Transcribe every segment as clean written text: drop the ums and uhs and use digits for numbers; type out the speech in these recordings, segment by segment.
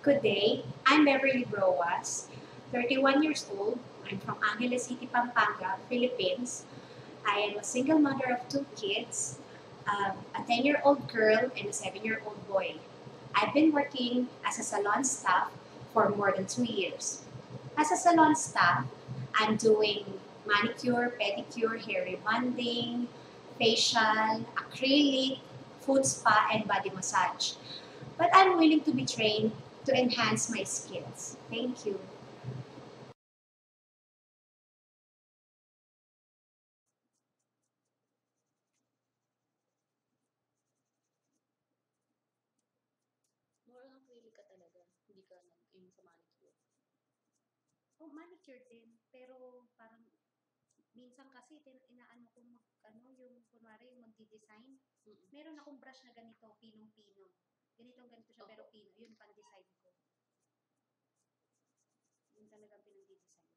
Good day. I'm Beverly Broas, 31 years old. I'm from Angeles City, Pampanga, Philippines. I am a single mother of two kids, a 10-year-old girl and a 7-year-old boy. I've been working as a salon staff for more than 2 years. As a salon staff, I'm doing manicure, pedicure, hair rebonding, facial, acrylic, foot spa, and body massage. But I'm willing to be trained to enhance my skills. Thank you. More on acrylic ka talaga, hindi ka nag-aim sa manicure. Oh, manicure din. Pero parang minsan kasi inaano ko yung kunwari yung magdi-design. Meron akong brush na ganito, pinong-pino. Ganito siya, pero pino. Yun pan-design ko. Yun talaga pinag-design.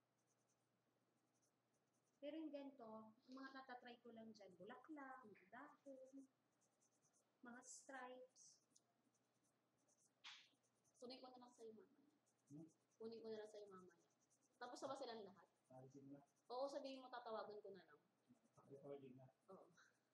Pero yung ganito, yung mga tatatry ko lang dyan, bulaklak, dahon, mga stripes. Kunin ko na lang sa'yo mamaya. Kunin ko na lang sa'yo mamaya. Tapos na ba silang lahat? Oo, sabihin mo, tatawagan ko na lang. Recording na. Oo.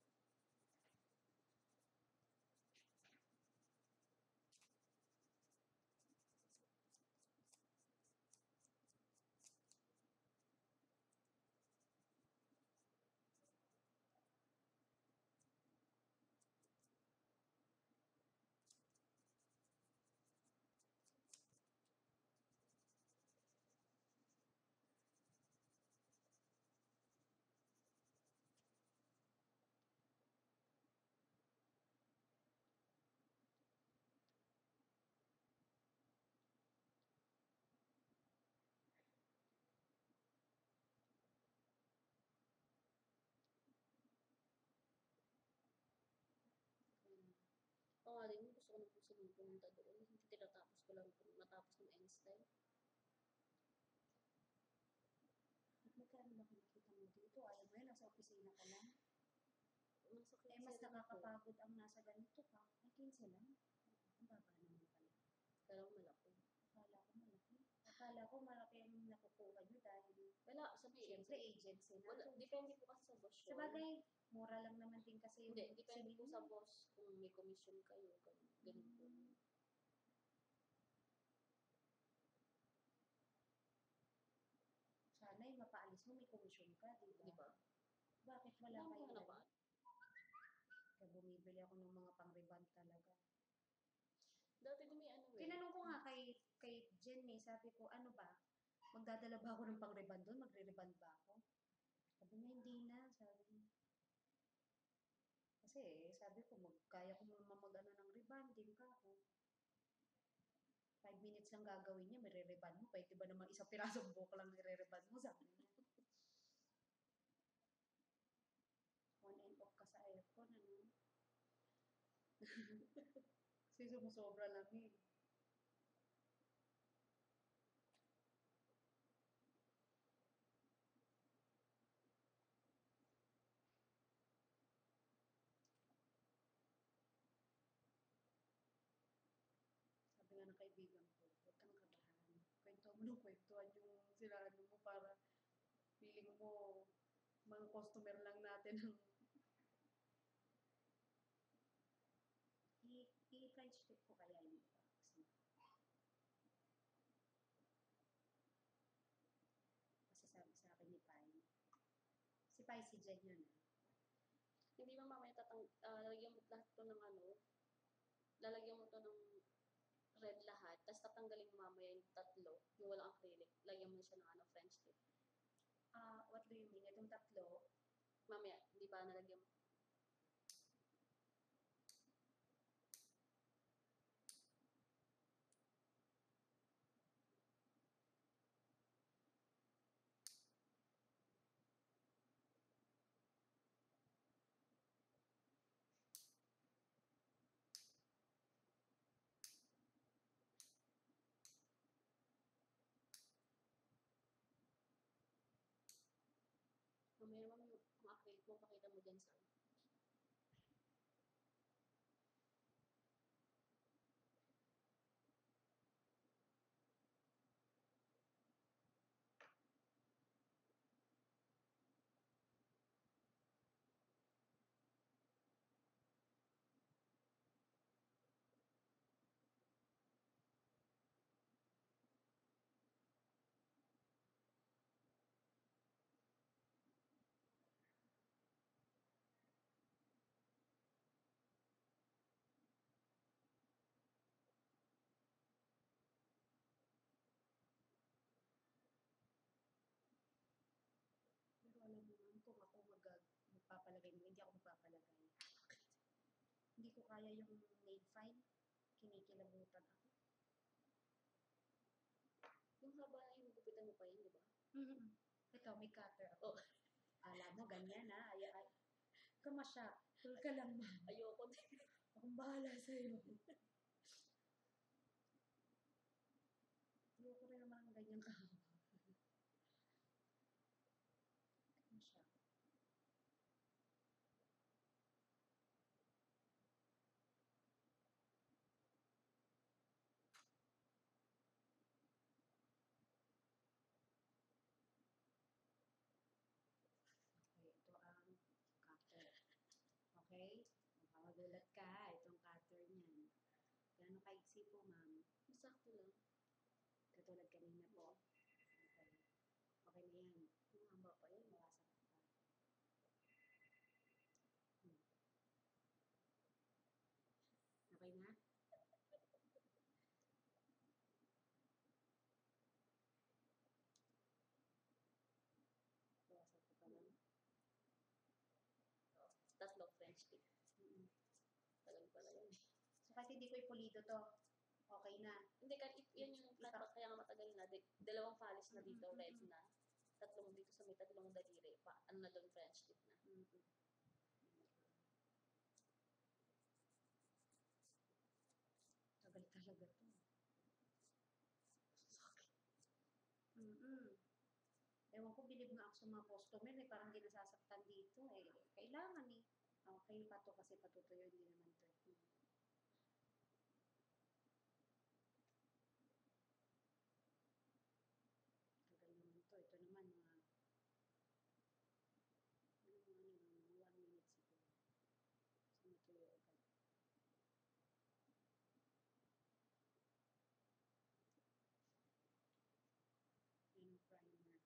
Oo nga din, gusto ko na po silang pumunta doon. Hindi tinatapos ko lang po, natapos ng Einstein. Magkano ba kinikita mo dito? Ayaw mo yun, nasa opisina ka lang. Nasa Eh, mas nakakapagod ang nasa ganito ka. Ay, 15 lang. Ang baba naman pala. Kala ko malaki. Akala ko malaki. Akala ko malaki ang nakukuha nyo dahil Wala, sabihin. siyempre agency na. Wala, depende po kasi sa boss yun. Sa bagay, mura lang naman din kasi yung Hindi, depende po sinin sa mo. boss kung may commission kayo. Ganun po. Sana yung mapaalis mo, may komisyon ka, di ba? Di ba? Bakit wala Wala kayo mo na ganun? ba? Kaya bumibili ako ng mga pang-reband talaga. Dati di may ano eh. Tinanong ko nga kay Jen eh, sabi ko, ano ba? Magdadala ba ako ng pang-reband doon? Magre-reband ba ako? Sabi niya, hindi na. Sabi niya. Kasi sabi ko, kaya ko naman mag-ano ng rebanding ka ako. 5 minutes lang gagawin niya, may re-reband mo. Pwede ba naman isang pirasong buhok lang re-reband mo? Sabi niya. On and off ka sa aircon, ano? Kasi sumusobra lang eh. Sabi nga ng kaibigan ko, huwag kang kabahan. Kwento mo ng kwentuhan yung siraan mo para feeling mo mga customer lang natin ang i-French tip ko kaya yun ba? Kasi sabi sa akin ni Pai. Si Pai si Jen yun. Hindi ba mamaya lalagyan mo lahat to ng ano, lalagyan mo to ng red lahat, tapos tatanggalin mo mamaya yung tatlo, yung walang acrylic, lagyan mo siya ng ano, French tip. What do you mean? Itong tatlo? Mamaya, hindi ba nalagyan mo? Mamaya naman yung acrylic mo, pakita mo dyan sa Hindi ko kaya yung nail file. Kinikilabutan ako. Yung haba na yung gupitan mo pa yun, di ba? Ito, may cutter ako. Oh. Alam mo, ganyan ha. Ay, kamasya. Cool ka lang, ma'am. Ayoko din. Akong bahala sa'yo. Ayoko rin naman ang ganyan kahaba. Kamasya. Okay, ito ang cutter. Okay? Magulat ka, itong cutter niyan. Gano'ng kaiksi po, ma'am? Masakto lang. Katulad kanina po. Okay. Okay na yan. Yung haba pa yun. Mawasak pa. Okay na? Mawasak pa pa lang. Tatlong French tip. Tagal pala yun. So, kahit hindi ko ipulido to, okay na. Hindi, yun yung flat back, kaya nga matagal na. Dalawang falis na dito, red na. Tatlong dito sa may tatlong daliri. Ano na doon, French tip na. Tagal talaga to. Ewan ko, bilib nga ako sa mga customer eh, parang hindi nasasaktan dito eh. Kailangan eh. Okay pa to kasi patutuyo, hindi naman to. Tagal naman to. Ito naman mga 1 minute siguro. So matuyo agad. Yan ang primer.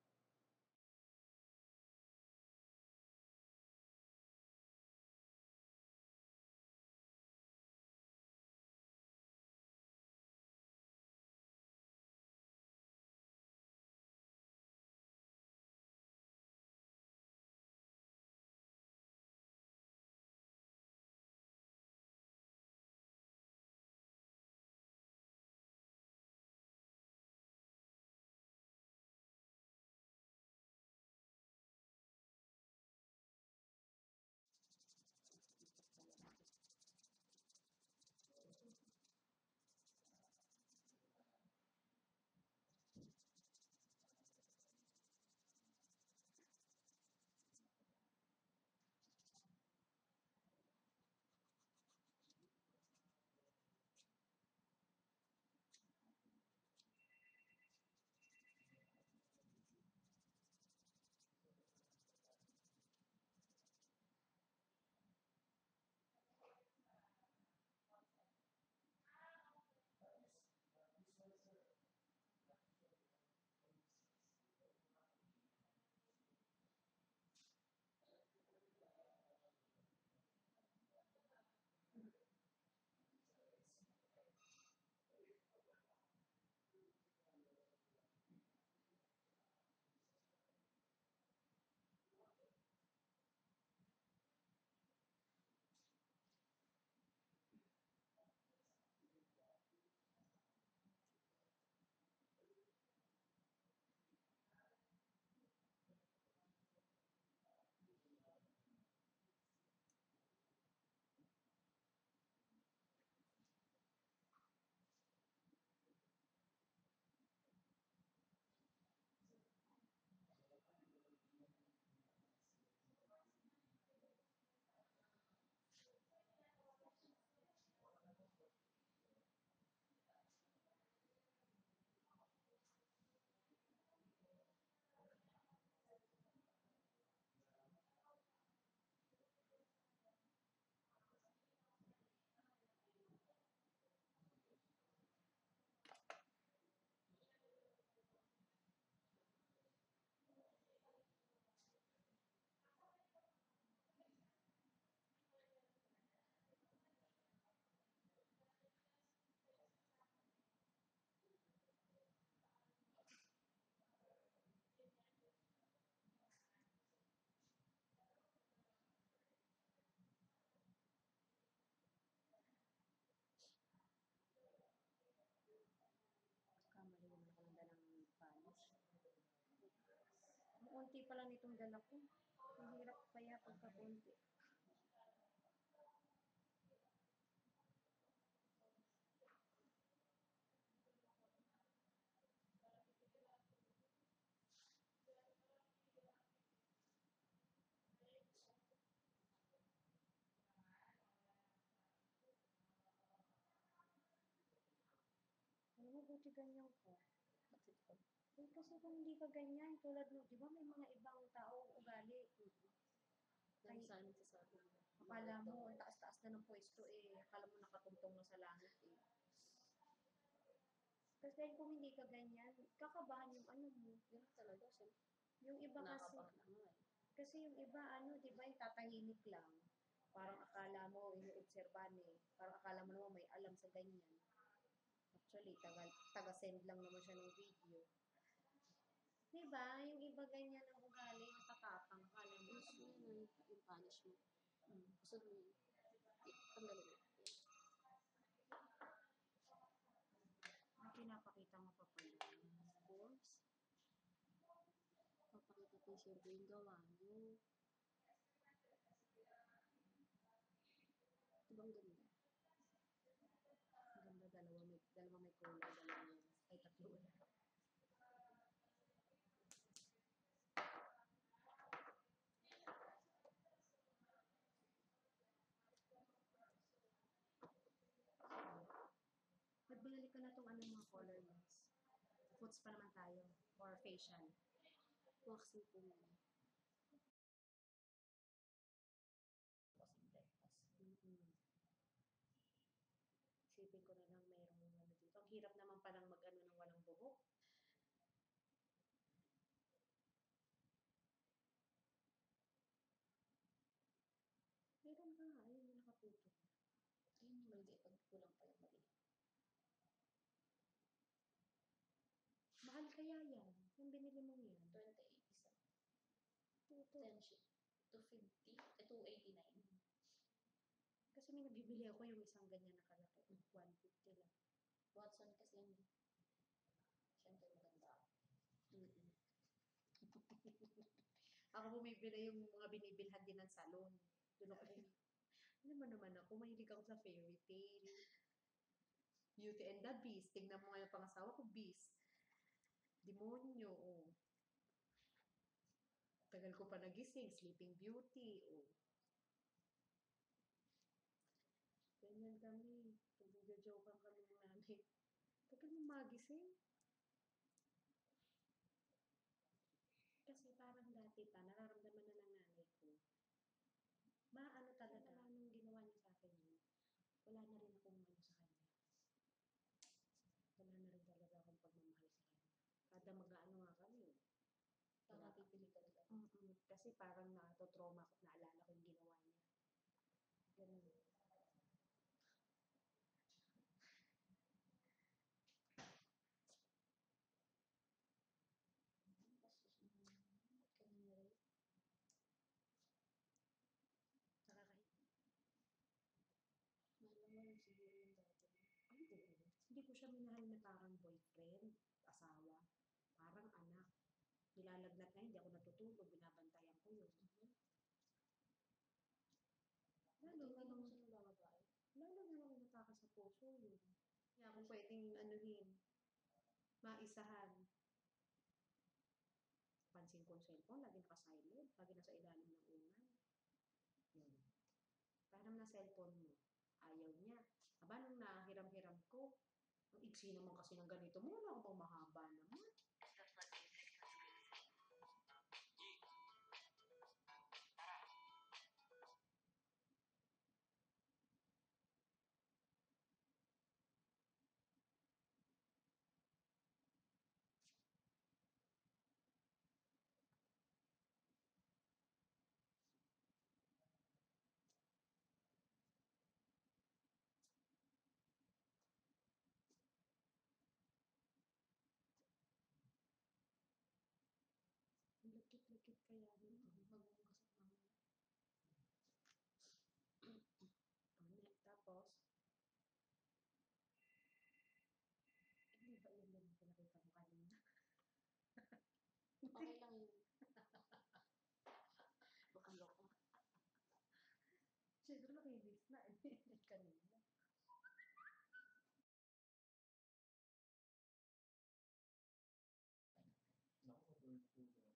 konti pa lang itong dala ko. Mahirap kaya pagka konti. Alam mo, buti ganyan ka. Bakit ko? Eh, kasi kung hindi ka ganyan, tulad mo, di ba may mga ibang tao ugali. Dahil sa amin sasabi mo. Akala mo, ang taas-taas na ng pwesto eh. Akala mo nakatungtong na sa langit eh. Kasi kung hindi ka ganyan, kakabahan yung ano mo. Yun talaga, siyempre. Yung iba kasi, Nakakabahan na nga eh. kasi yung iba ano, di ba, yung tatahimik lang. Parang akala mo, ino-obserban eh. Parang akala mo naman may alam sa ganyan. Actually, taga-send lang naman siya ng video. Di ba? Yung iba ganyan ang ugali, nakatapang. Akala mo. Gusto mo yun, yung punishment. Gusto mo yun. Tanggalin mo. Ang pinapakita mo pa pala. Of course. Papakita ko siyempre yung gawa nyo. Diba ang ganda? Ang ganda, dalawa may kulay, dalawa ay tatlo na. Nagbalik ka na itong ano mga colorless. Foods pa naman tayo. Or facial. Waxing po muna. Kasi breakfast. Isipin ko na lang mayroong ano dito. Ang hirap naman palang mag-ano ng walang buhok. Meron ka nga. Ayun yung nakaputo. Ayun yung maliit. Pag kulang pa yung maliit. Mahal kaya yan. Yung binili mong yan. 28 isa. Puto. 10 sheet. 250. 289. Kasi may nabibili ako yung isang ganyan na kalaki. 150 lang. Watson kasi yun. Siyempre maganda. Ako bumibili yung mga binibilhan din ng salon. Doon ako Alam mo naman ako, mahilig ako sa fairy tale. Beauty and the Beast. Tingnan mo nga yung pangasawa ko, Beast. Demonyo, oh. Tagal ko pa nagising, Sleeping Beauty, oh. Ganyan kami. Nag-joke kami ng nanay. Tagal mo magising. Kasi parang dati pa, nararamdaman na ng nanay ko. Ano talaga, nung ginawa niya sa akin yun, wala na rin akong ano sa kanya. Wala na rin talaga akong pagmamahal sa kanya. Kada mag-ano nga kami. Nakapipili talaga. Kasi parang natotrauma ako, naalala ko yung ginawa niya. Ganun. Kanina rin. Nakakahit. Mahal mo rin siguro yung dati. Ay, oo. Hindi ko siya minahal na parang boyfriend, asawa. Parang anak. Nilalagnat na, hindi ako natutulog, binabantayan ko yun. Lalo Hindi nga mo siya nabababay. Lalo nga nung nataka sa puso yun. Kaya kung pwedeng anuhin, maisahan. Pansin ko yung cellphone, lagi naka-silent, lagi nasa ilalim ng unan. Yun. Parang na cellphone mo, ayaw niya. Aba, nung nahiram-hiram ko, ang iksi naman kasi ng ganito mo, wala ko bang mahaba naman. Ang lagkit-lagkit kaya nito. Magbubukas ang mamaya. Tapos, hindi ba yun yung pinakita mo kanina? Okay lang yun. Na-edit kanina. Naku, bird po yan.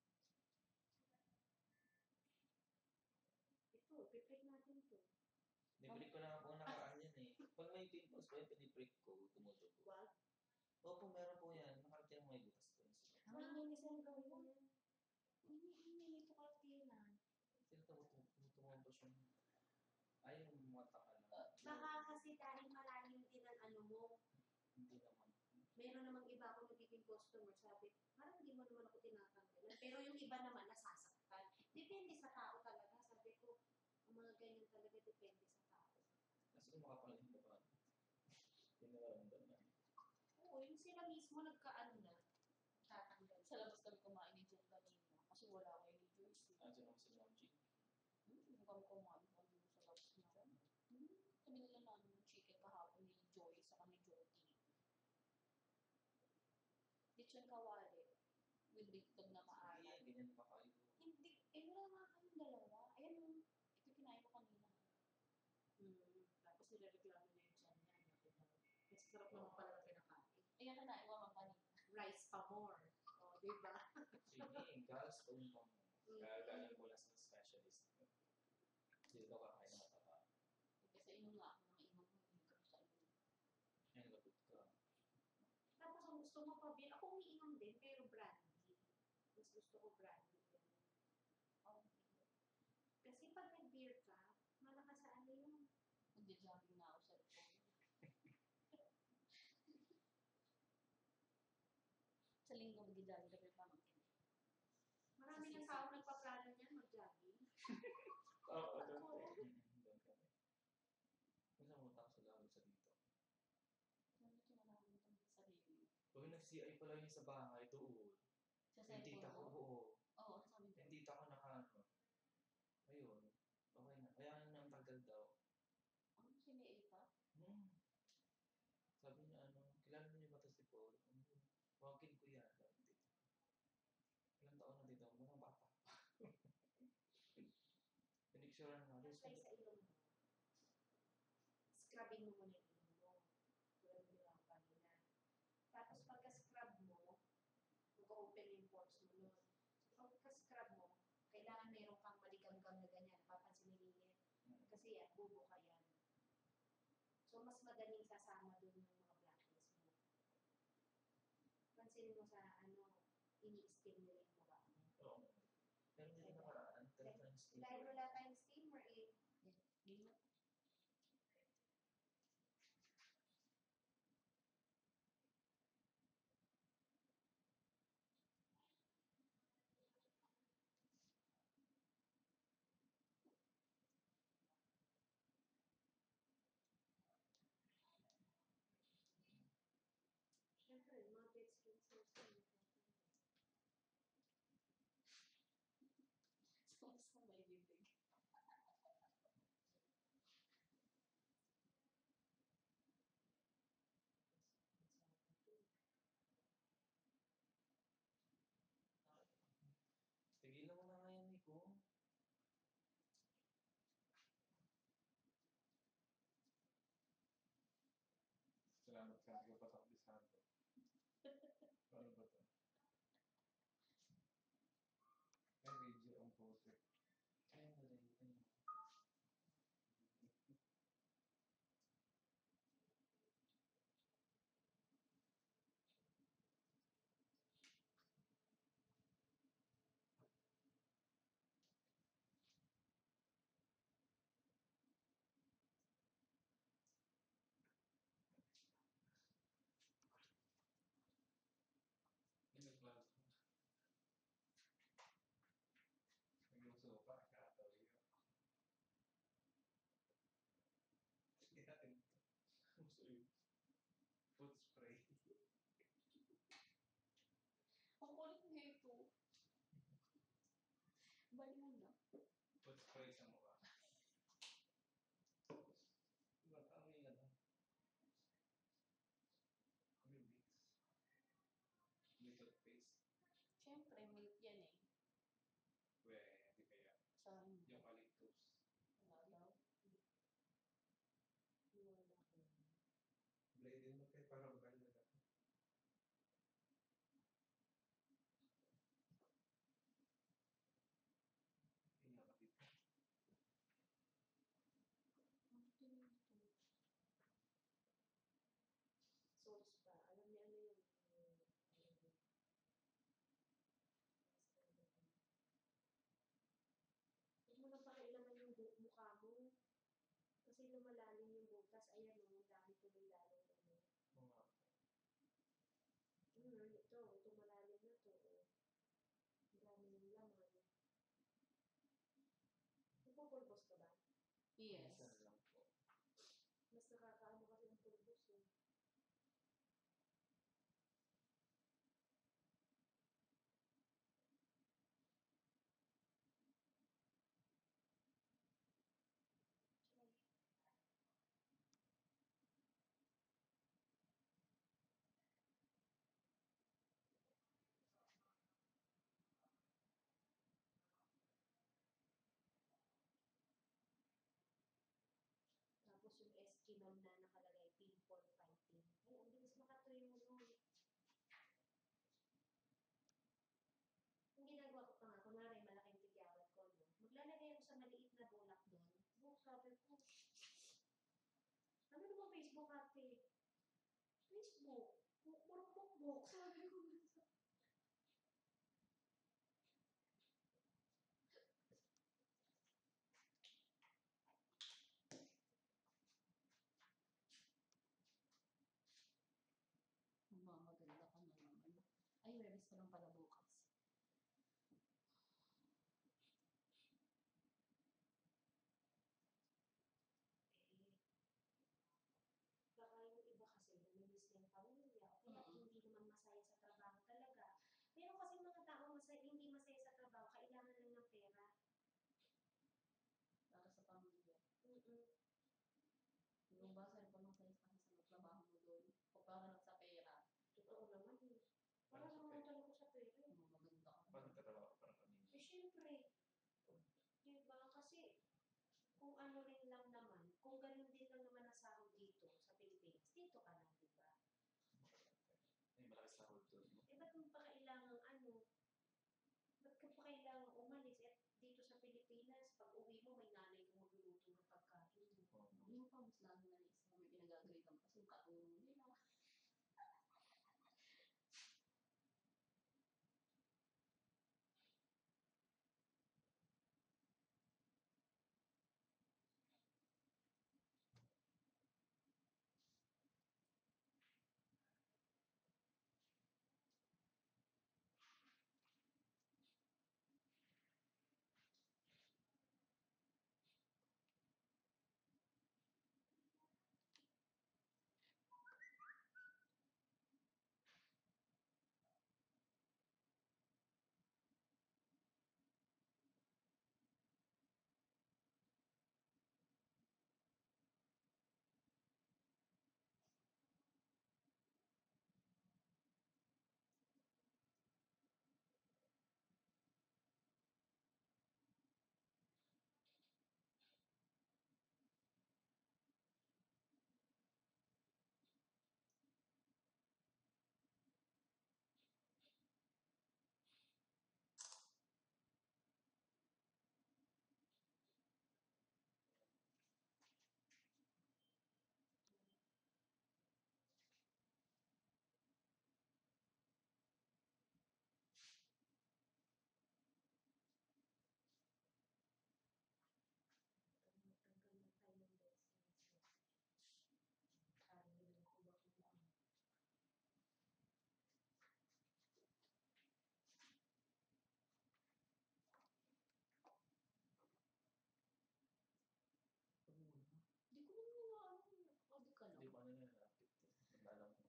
Ito, pipick natin to. Nibrick ko na nga po nakaraan yan eh. Pag may pimples po yung pinibrick ko, tumutubo. Wag. Opo, meron po yan. Nakarating mo may butas po. Hindi sa gawin mo yan. Hindi ito kalpinan. Sino tumutubo po siya? Ay, yung mata ka lang. Baka kasi dahil malalim din ang ano mo. Hindi naman. Meron namang iba ako nagiging customer, sabi, parang hindi mo naman ako tinatanggalan. Pero yung iba naman nasasaktan. Depende sa tao talaga. Sabi ko, ang mga ganyan talaga depende sa tao. Kasi kung makapalahin ka ba? Pinaramdam na. Oo, yung sila mismo nagkaano na, tatanggal. Sa labas kami kumain ni Jen kanina. Kasi wala kayo ni Joyce. Andiyan ako si Ma'am G. Hindi kami kumain kanina sa labas na. Kami nila namin ng chicken kahapon ni Joyce sa ni Jody. Lechon kawali with bittog na maalat. Sige, ganyan pa kayo. Hindi, wala nga kayong dalawa. Ayan yung, ito kinain ko kanina. Tapos nilareklamo na yung dyan niya. Kasi sarap naman pala na pinakain. Ayan na naiwan ko kanina. Rice pa more. O, diba? Sige, girls, kung gagaling mo lang sa specialist. Dito ka kain ng mataba. Kasi inom nga ako ng inom mo. Hindi ko sa inom. Yan, lagot ka. Tapos ang gusto mo pa beer, ako umiinom din, pero brandy. Mas gusto ko brandy. Oh, Kasi pag nag-beer ka, malakas sa ano yung magja-jogging na ako sa phone. Sa linggo magja-jogging kami pamangkin. marami ng tao nagpaplano niyan mag-jogging. Oo, doon kami. Doon kami. Minsan punta ko sa lalo sa dito. Ano ito na namin itong sarili? Uy, nag-CI pala yun sa bahay doon. Sa Yung tita ko, cellphone mo? oo. Oo, ano sabi mo? Yung tita ko naka-ano. Ayun. Okay na. Kaya ang tagal daw. Ang sini pa? Sabi niya, kilala niyo ba ito si Paul? Walking ko yan. Ilang taon na dito? Mga bata pa. Pinicturean nga. Apply sa ilong mo. Scrubbing mo muna yung ilong mo. Tulad mo nila ako kanina. Tapos pagka-scrub mo, mag-open yung pores mo nun. Pagka-scrub mo, kailangan meron kang maligamgam na ganyan. Papansin ni Lingit. Kasi yan, bubo ka yan. So, mas madaling sasama dun ng mga blackheads mo. Pansin mo sa ini-stimulate mo ba? Oo. Pero hindi nakaraan. Telephone Dahil wala tayong steamer eh. Hindi na. Siyempre, mga dead skin cells yun. Sa may bibig. Tapos ayan mo, ang dami tuloy lalong ano. Mga Ito malalim na to. Oh. Ang dami ng laman. Nagpupulbos ka ba? Yes. minsan lang po. Mas nakakaano kasi ng pulbos eh. Tapos yung Eskinol na nakalagay, pimple fighting. Ay, ang bilis makatuyo nun. Yung ginagawa ko pa nga, kunwari malaking tigyawat ko, no? Maglalagay ako sa maliit na bulak doon. Sabi ko, ano naman Facebook ate? Facebook. Bukbok. Sabi ko, Maganda ka na naman. Ay, release ko lang pala bukas. baka yung iba kasi namimiss na yung pamilya o kaya hindi naman masaya sa trabaho talaga. Pero kasi mga tao hindi masaya sa trabaho, kailangan lang ng pera. Para sa pamilya. Mm-mm. Yung ba, sir, kung masaya ka sa trabaho mo doon, o para lang sa pera, Totoo naman eh. Para naman talaga sa pera. maganda ka. Paano trabaho para kanina? Eh syempre, diba? Kasi kung ano rin lang naman, kung ganun din lang naman ang sahod dito sa Pilipinas, dito ka na, diba? Ay, malaki sahod doon. No? Eh ba't mo pa kailangan ba't ka pa kailangan umalis? Eh dito sa Pilipinas, pag uwi mo, may nanay kang magluluto ng pagkain mo. Yung pa, mas lalo na isa, may pinagagalitan kasi yung katulong nila. Tanggal na tayo ng breast cancer. Kaya ko ba kung ano? Hindi ko naman na ano, nakakadi ka lang. Hindi ko ano nilalapit. Alam mo.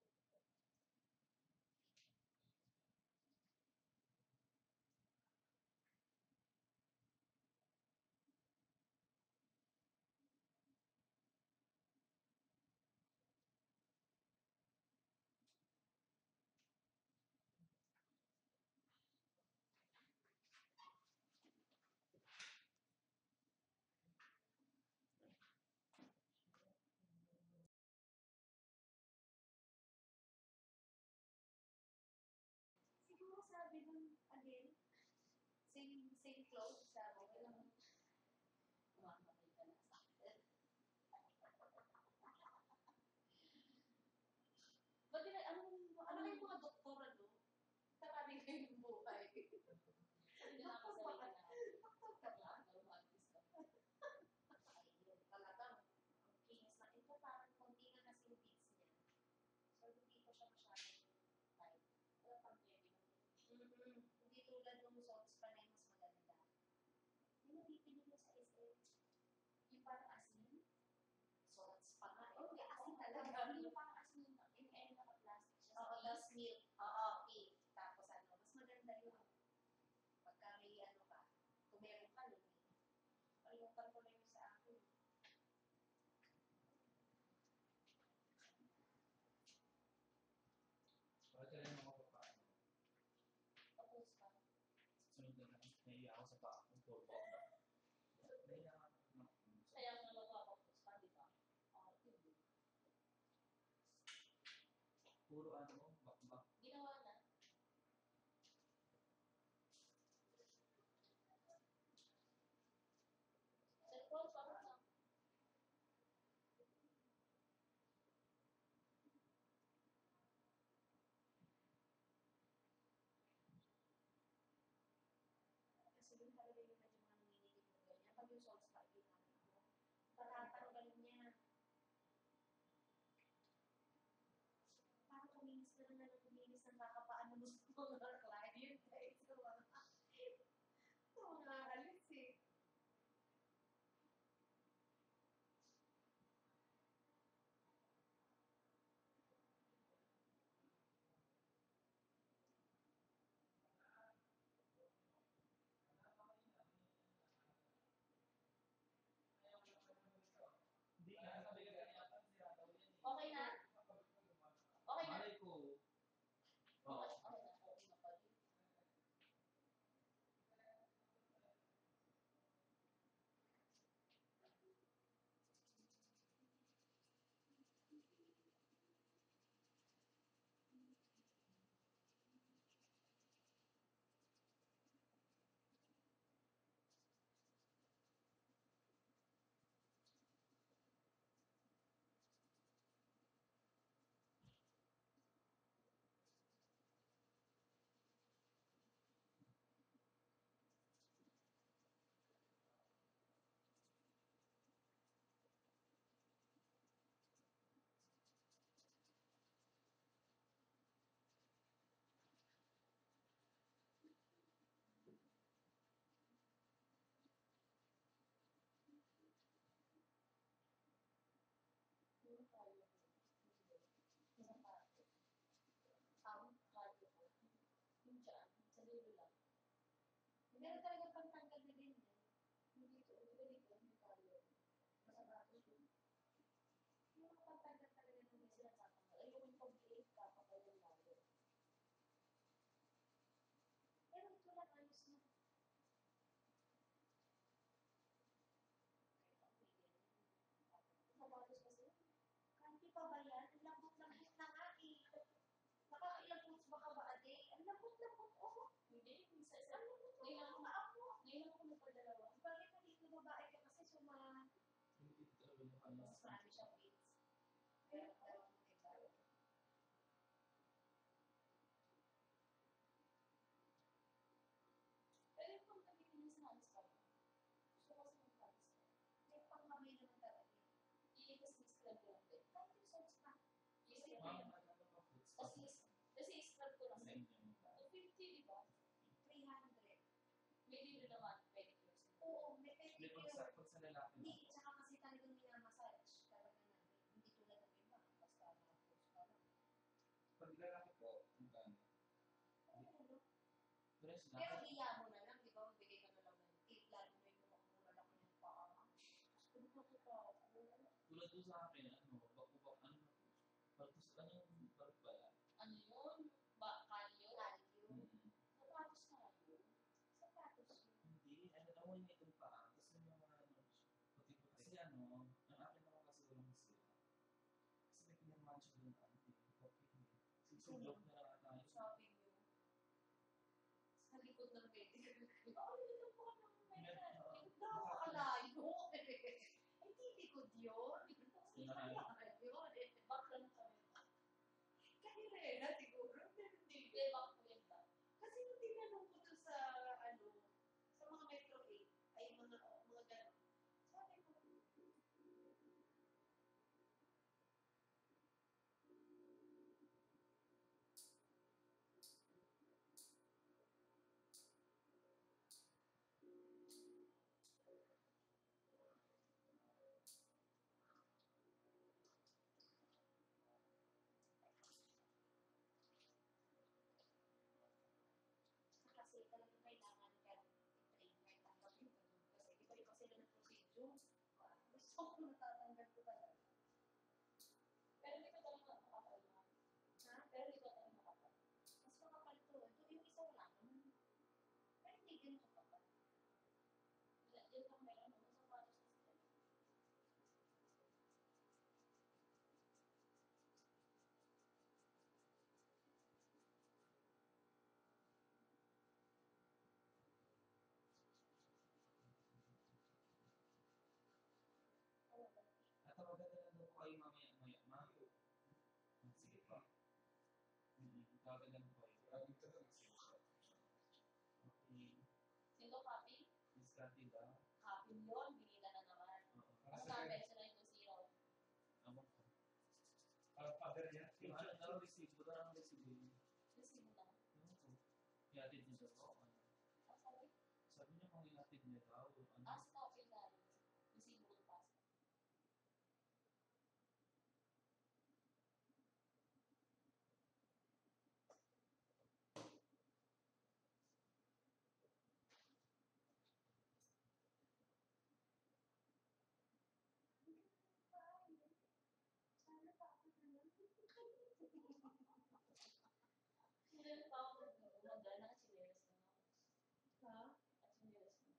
Siguro sabi nun, again, same clothes, sabi ko lang. Mamatay ka na sa akin. Ba't nila, ano yung mga doktor, ano? Tatabi kayo ng buhay. Sabi nila ako sa rin na, Doktor ka ba? normal is ka. Ay, yun talagang ang kinis na bibili mo sa SM. Yung parang asin. Salts pa nga. Oh, Eh, asin talaga. talaga. Yung parang asin yung naka-plastic siya. Oo, tapos milk. Oo, cake. Tapos ano, mas maganda yun. Pagka may ano ka, kung meron ka nun eh. Kalimutan ko na yun sa akin. Bakit ka rin ako paano? Tapos pa. Sunod na lang. Nahiya ako sa paa kung puro bak na. Nahiya ako. Kaya nga magpapapos pa, di ba? Yun. Puro ano, bakbak. Ginawa na. Cellphone, parang na. Kasi yun talaga yung medyo mga nanginginig na ganyan. Pag yung salts pa, ginamit mo. Patatanggal niya. Parang kuminis ka na ng kuminis ng kakapaano mo sa mga client. Guys, so, mga alis eh. Hindi na, sabi ka niya, Okay na? Okay na? malay ko. Oo. Okay na. Okay na pala. Yung cardio ko. Isang parte. Cardio ko. Yung dyan, sa dulo lang. Meron talaga pantanggal na din yan. Hindi dito, hindi cardio. Masabatos yun. Yung mga pantanggal talaga ng Hindi isa. sila tatanggal. Ayoko yung pag-8 ka, patayin lalo. Pero ito lang ayos na. Kahit ang pigil. Sabatos kasi. Kanti pa ba yan? Ang lambot-lambot na nga eh. Nakailang foods ba ka ba a day? Ang lambot-lambot. Oh, Hindi, isa ang lambot-lambot ang paa mo. Ngayon ako nagpadalawa. Bakit nandito babae ka kasi suma... Hindi talaga yung ano. Mas marami siyang weights. Pero parang nag-iba. Pero yung pang nagiging sa hands pa mo. Gusto ko kasi ng hands pa. May pangkamay naman talaga. Iipas ni scrub ko lang din. Kahit yung sauce pa. I-scrub ko Ma'am, lang. ano pa foods? Kasi i-scrub ko lang. Sa inyo. 50, di ba? 300. May libre naman, pedicures. Oo, may Hindi, pedicure. pag sa lalaki. Hindi, tsaka kasi talagang minamassage talaga namin. Hindi tulad ng iba. Basta na-post ka lang. Pag lalaki po, magkano? Ano? Dress na. Pero iya mo na lang, di ba? Magbigay ka na lang ng tip. Lalo na yung mga malaki ng paa. Gusto ko pa ako. Tulad po sa akin, ano, bako, ano, baltos, ano yung balot ba yan? Ano yun? Kalyo? Kalyo. Sapatos na yun. Sapatos yun. Hindi, ano lang mo yung itong paa, tapos yung mga ano, puti-puti. Kasi ano, ang akin naman kasi walang sila. Kasi may pinirmahan siya doon, ano, copy. Susulok na lang tayo. Shopping yun. Sa likod ng medical. Oo, dito po ako ng medical. Nakakalayo. Ay, di likod yun. Nakakalayo yun. Back lang kami. Kanirena siguro. Hindi. Hindi, back po yun ba? Kasi nung tinanong ko to sa, ano, sa mga Metro 8, ay mga gano'n. Sabi ko, Ako natatanggal ko talaga. Pero hindi ko talaga makapal na. Ha? Pero hindi ko talaga makapal. Mas makapal to. Ito yung isa wala naman. Pero hindi din makapal. Yan lang meron ako sa sapatos na sila. At tawagan na lang po kayo mamaya-maya, ma'am. Sige pa. Tawagan lang po kayo. Okay. Single copy? Miss Cathy ba? Copy yun. Binila na naman. Ang sabi, sila yung 2-0. Ako po. Pag-pagod yan? Yung ano, receive. Wala nang receive. Receive na. Ano po? Iatid niyo daw. Sabi? Sabi niya kung iatid niya daw. Ask copy na. Receive mo yung passport. Sinelas pa ako. Umaga, nakachinelas na ako. Ha? Nakachinelas na.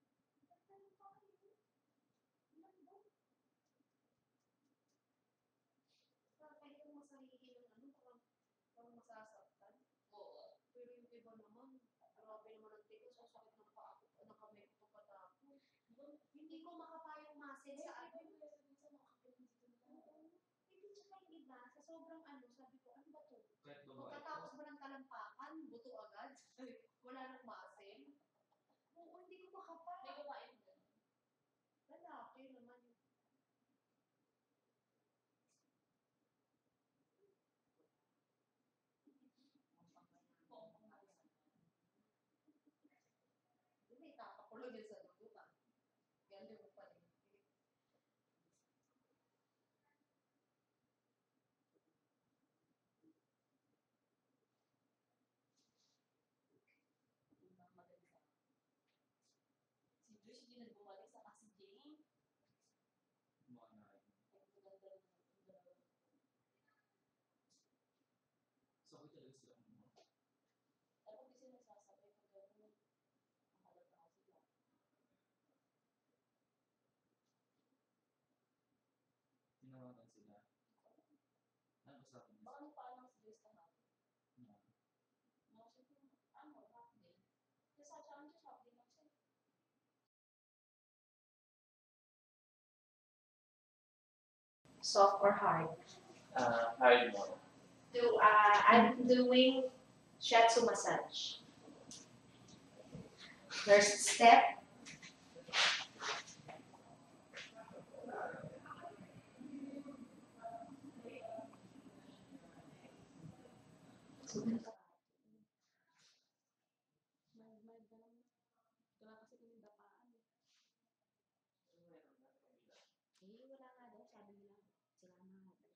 Pwede kong masarili ng ano, parang masasaktan. Oo. Pero yung iba naman, grabe naman ang tigas, ang sakit ng paa ko, ng kamay ko pagkatapos. Hindi ko makapayang muscle sa ano. Hindi tsaka yung iba, sa sobrang ano, sabi ko, ano ba to? Kahit babae Pagkatapos po. ba ng talampakan, buto agad? Wala nang muscle? Oo, hindi ko May makapaya. babae mo ganun. Lalaki naman yung hindi, tatakulo din sa dugutan. Galing mo pa rin. Magaling sa si Josh, hindi na bumalik sa kasi Jane. Mga nain. Ang ganda naman ang dalawa. Sakit talaga sila mo. Pero hindi sila sasabay pag gano'n. Ang halata sila. Tinawagan sila. Nag-usapan niya. Baka nagpaalam si Joyce kahapon. Na. Mga siya kung ano, half day. Kasi sa akin Joyce, half day lang siya. Soft or hard? Hard mo. I'm doing shiatsu massage. First step, May ganun. Wala kasi kami dapaan. wala nga daw, sabi nila, sila nga daw.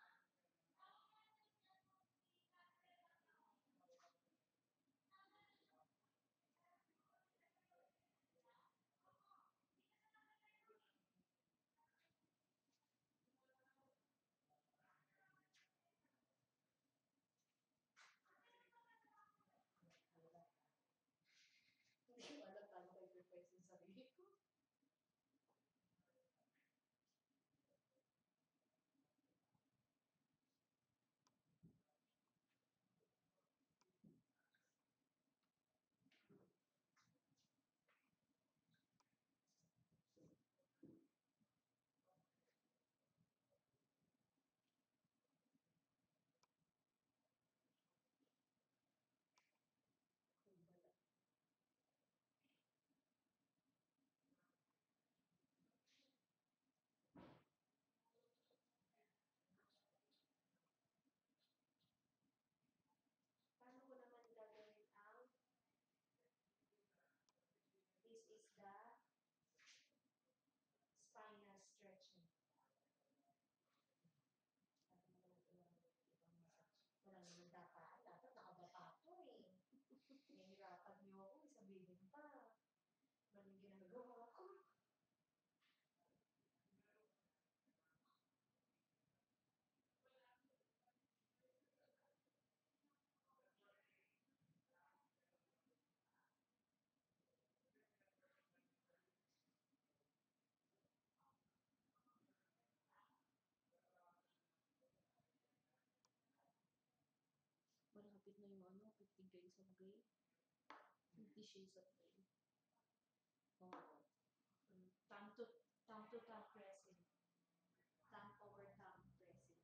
Hindi ko alam paano ko i-prepare sa sarili ko. Grey. 50 Shades of Grey. Oh. Thumb to thumb pressing. Thumb over thumb pressing.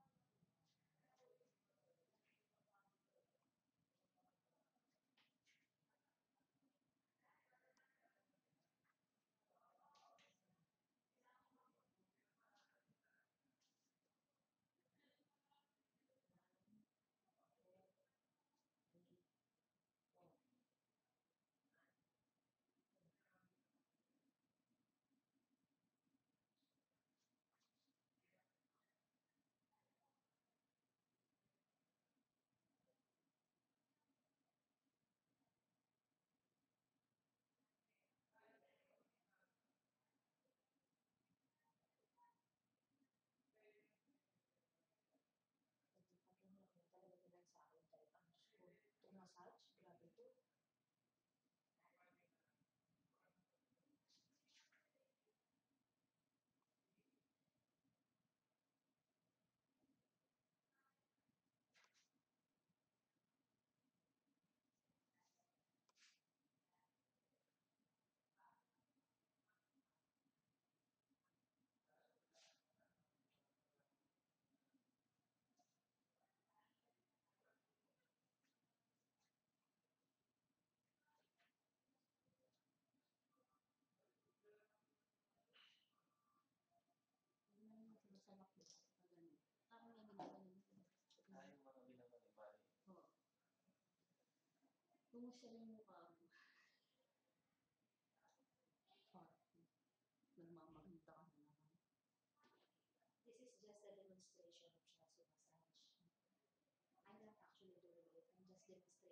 Pagkakahirap na talaga nila sa akin dahil ang gusto to massage, grabe to. Sumasalak mo. Ganun. Ako nga ginaganon. Kaya yung mga ginagawa iba eh. Oo. Pumusya yung mukha mo. Nagmamaganda ka na naman. This is just a demonstration of shiatsu massage. I'm not actually doing it. I'm just demonstrating